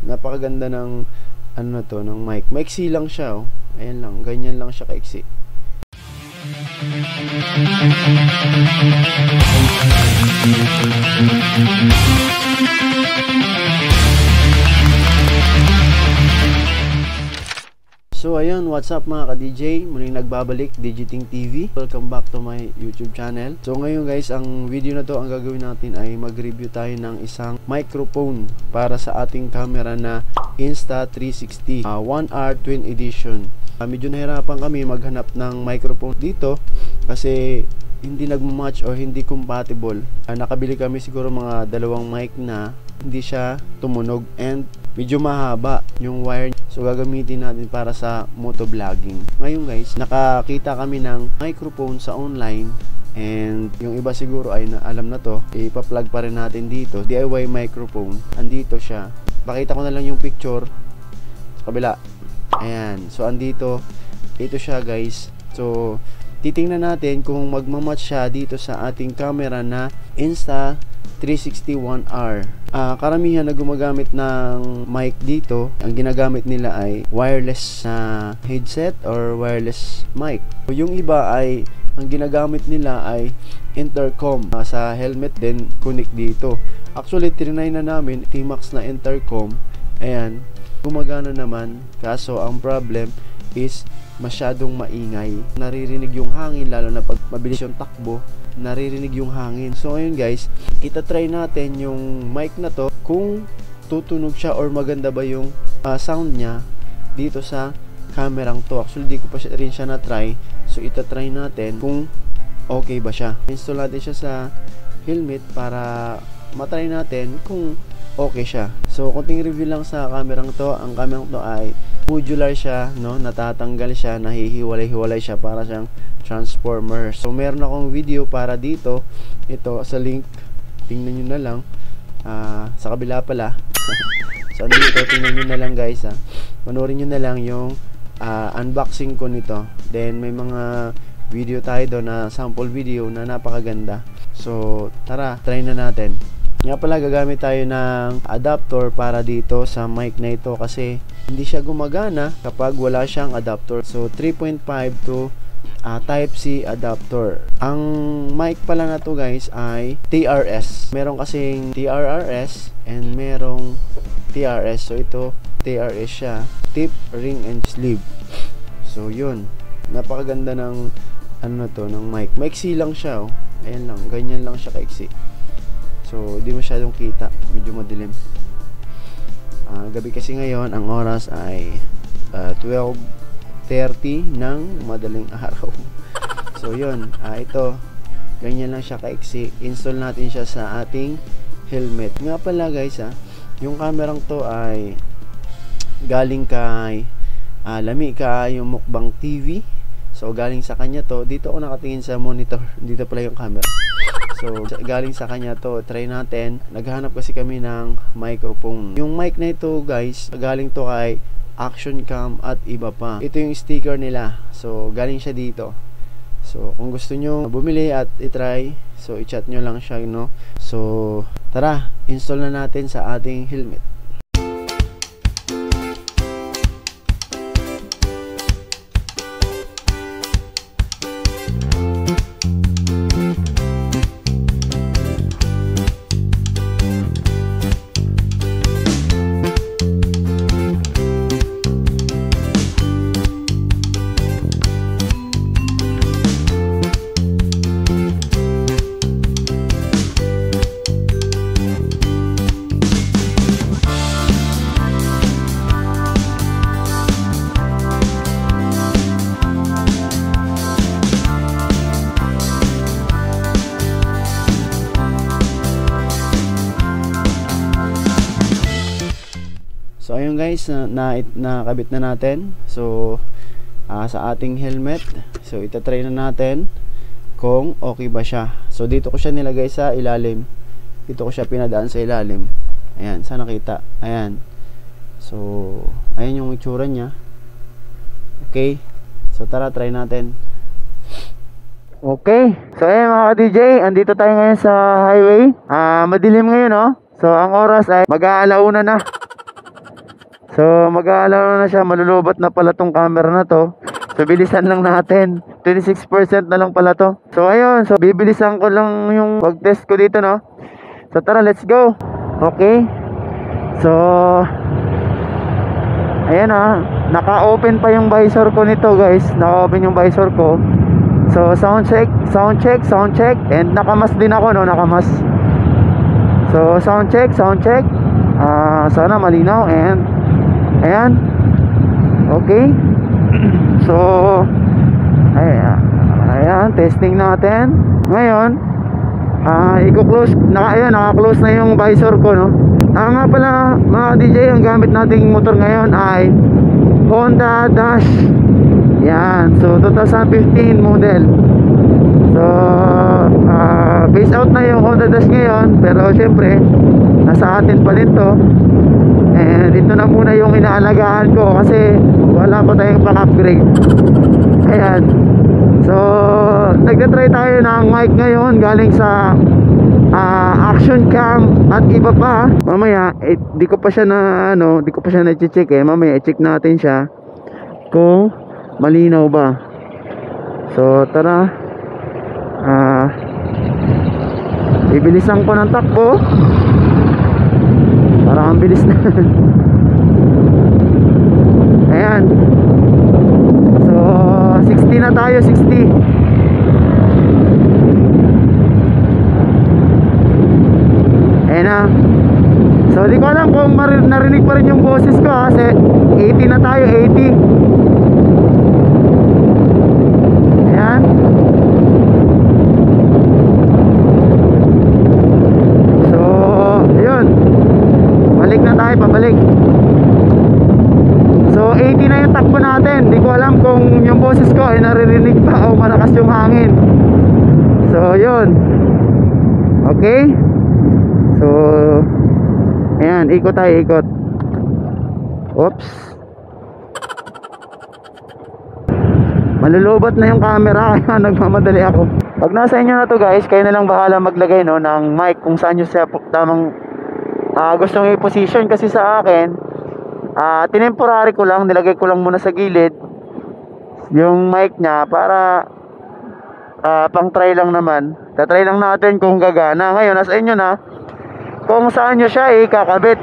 napakaganda ng ano na to, ng mic. Maiksi lang siya, oh. Ayan lang, ganyan lang siya kaiksi. So ayun, what's up mga ka-DJ? Muling nagbabalik, Digiting TV. Welcome back to my YouTube channel. So ngayon guys, ang video na to, ang gagawin natin ay mag-review tayo ng isang microphone para sa ating camera na Insta360 1R Twin Edition. Medyo nahirapan kami maghanap ng microphone dito kasi hindi nagmamatch o hindi compatible. Nakabili kami siguro mga dalawang mic na hindi siya tumunog and medyo mahaba yung wire, so gagamitin natin para sa motovlogging. Ngayon guys, nakakita kami ng microphone sa online and yung iba siguro ay alam na to, ipa-plug pa rin natin dito. DIY microphone, andito siya. Pakita ko na lang yung picture sa kabila. Ayan, so andito, ito siya guys. So titingnan natin kung magmamatch siya dito sa ating camera na Insta360 1R. Karamihan na gumagamit ng mic dito, ang ginagamit nila ay wireless na headset or wireless mic. Yung iba ay ang ginagamit nila ay intercom sa helmet din connect dito. Actually trinay na namin T-Max na intercom. Ayan, gumagana naman, kaso ang problem is masyadong maingay. Naririnig yung hangin, lalo na pag mabilis yung takbo, naririnig yung hangin. So ngayon guys, itatry natin yung mic na to kung tutunog siya or maganda ba yung sound niya dito sa kamerang to. Actually di ko pa rin siya na-try, so itatry natin kung okay ba siya. Install natin siya sa helmet para matry natin kung okay siya. So konting review lang sa kamerang to. Ang kamerang to ay modular siya, no? Natatanggal siya, nahihiwalay-hiwalay siya para siyang transformer. So meron akong video para dito, ito sa link, tingnan nyo na lang. Sa kabila pala. So dito, tingnan nyo na lang guys, panoorin nyo na lang yung unboxing ko nito. Then may mga video tayo doon na sample video na napakaganda. So tara, try na natin. Nga pala, gagamit tayo ng adapter para dito sa mic na ito kasi hindi siya gumagana kapag wala siyang adapter. So 3.5 to Type-C adapter. Ang mic pala na to guys ay TRS. Meron kasing TRRS and merong TRS. So ito TRS siya. Tip, ring, and sleeve. So yun. Napakaganda ng ano na to, ng mic. Maiksi lang siya, oh. Ayan lang, ganyan lang siya kaiksi. So di masyadong kita, medyo madilim. Gabi kasi ngayon, ang oras ay 12:30 ng madaling araw. So yun, ito, ganyan lang siya kaiksi. Install natin siya sa ating helmet. Nga pala guys, yung kamerang to ay galing kay Lami ka yung Mukbang TV. So galing sa kanya to. Dito ako nakatingin sa monitor, dito pala yung camera. So galing sa kanya to, try natin. Naghahanap kasi kami ng microphone. Yung mic na ito guys, galing to kay Action Cam at iba pa. Ito yung sticker nila. So galing siya dito. So kung gusto nyo bumili at itry, so i-chat nyo lang siya, no? So tara, install na natin sa ating helmet. So ayun guys, nakabit na natin. So sa ating helmet, so itatry na natin kung okay ba siya. So dito ko siya nilagay sa ilalim. Dito ko siya pinadaan sa ilalim. Ayan, sana kita. Ayan. So ayan yung itsura niya. Okay. So tara, try natin. Okay. So ayun mga DJ, andito tayo ngayon sa highway. Madilim ngayon, oh. So ang oras ay mag-aalauna na. So mag-aalala na siya, malulobot na pala tong camera na to. So bilisan lang natin, 26% na lang pala to. So ayun, so bibilisan ko lang yung pag-test ko dito, no. So tara, let's go. Okay. So ayan, naka-open pa yung visor ko nito, guys. Naka-open yung visor ko. So sound check, sound check, sound check. And nakamas din ako, no, nakamas. So sound check, sound check. Sana malinaw. And ayan. Okay. So ayan, testing natin. Ngayon i-close na, naka-close na yung visor ko, no. Nga pala mga DJ, ang gamit nating motor ngayon ay Honda Dash. Yan, so 2015 model. So phase out na yung Honda Dash ngayon, pero syempre nasa atin pa rin to. And ito na muna yung inaalagaan ko kasi wala pa tayong pang-upgrade. Ayan. So nagtatry tayo ng mic ngayon galing sa action cam at iba pa. Mamaya di ko pa siya na-check mamaya i-check natin siya kung malinaw ba. So tara, bibilisan ko ng takbo para ang bilis na. Ayan. So 60 na tayo, 60. Ayan na. So di ko alam kung narinig pa rin yung boses ko, kasi 80 na tayo, 80. Ayan. So yun, balik na tayo, pabalik. So 80 na yung takbo natin. Di ko alam kung yung boses ko ay naririnig pa o malakas yung hangin. So yun. Okay. So ayan, ikot tayo, ikot. Oops. Malulobot na yung camera kaya nagmamadali ako. Pag nasa inyo na to, guys, kayo na lang bahala maglagay, no, ng mic kung saan nyo sa tamang gustong i-position. Kasi sa akin tinemporary ko lang, nilagay ko lang muna sa gilid yung mic nya para pang try lang naman. Tatry lang natin kung gagana. Ngayon nasa inyo na kung saan nyo siya ikakabit,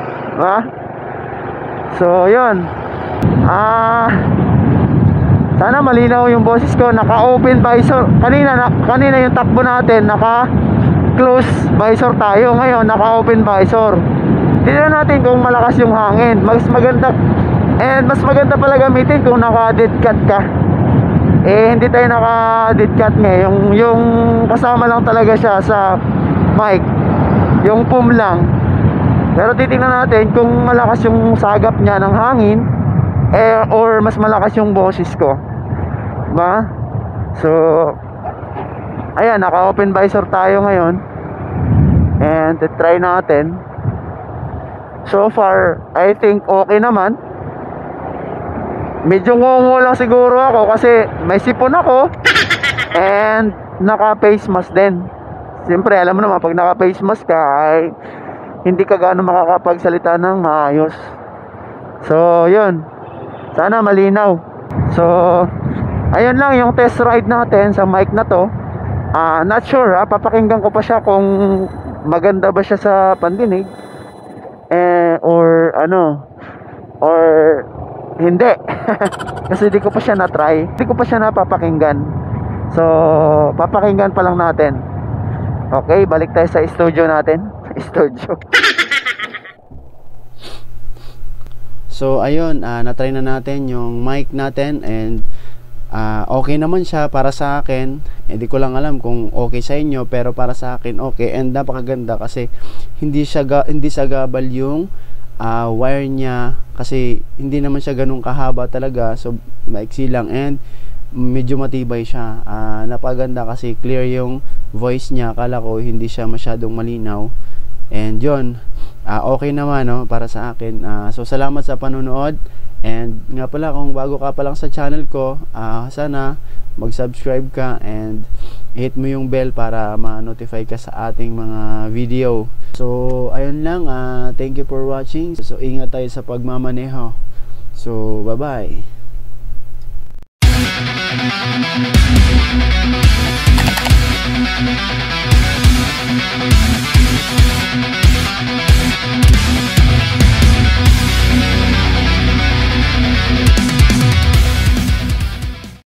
so yun. Sana malinaw yung boses ko. Naka-open visor kanina yung takbo natin, naka-close visor tayo. Ngayon naka-open visor. Tignan natin kung malakas yung hangin. Mas maganda pala gamitin kung naka-dead cat ka. Hindi tayo naka-dead cat ngayon. Yung kasama lang talaga siya sa mic, yung foam lang. Pero titingnan natin kung malakas yung sagap niya ng hangin or mas malakas yung boses ko, diba? So ayan, naka-open visor tayo ngayon. And try natin. So far, I think okay naman. Medyo ngongo lang siguro ako kasi may sipon ako and naka-face mask din. Siyempre, alam mo naman, pag naka-face mask ka ay hindi ka gaano makakapagsalita ng maayos. So, yun. Sana malinaw. So, ayun lang yung test ride natin sa mic na to. Not sure, papakinggan ko pa siya kung maganda ba siya sa pandinig. Or hindi. Kasi di ko pa siya na-try, di ko pa siya napapakinggan. So papakinggan pa lang natin. Okay, balik tayo sa studio natin. Studio. So ayun, na-try na natin yung mic natin. And okay naman siya para sa akin. Di ko lang alam kung okay sa inyo, pero para sa akin okay. And napakaganda kasi hindi sagabal yung wire niya, kasi hindi naman siya ganun kahaba talaga. So maiksi lang and medyo matibay siya. Napakaganda kasi clear yung voice niya. Akala ko hindi siya masyadong malinaw. And yun, okay naman, no, para sa akin. So salamat sa panonood. And nga pala, kung bago ka pa lang sa channel ko, sana mag-subscribe ka and hit mo yung bell para ma-notify ka sa ating mga video. So ayun lang, thank you for watching. So ingat tayo sa pagmamaneho. So bye bye.